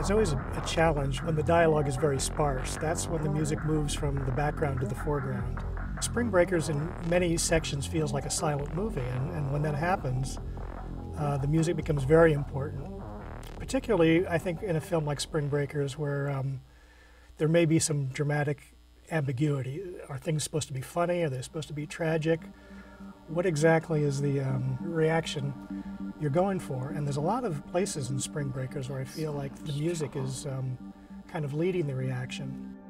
It's always a challenge when the dialogue is very sparse. That's when the music moves from the background to the foreground. Spring Breakers in many sections feels like a silent movie, and when that happens, the music becomes very important. Particularly, I think, in a film like Spring Breakers, where there may be some dramatic ambiguity. Are things supposed to be funny? Are they supposed to be tragic? What exactly is the reaction you're going for? And there's a lot of places in Spring Breakers where I feel like the music is kind of leading the reaction.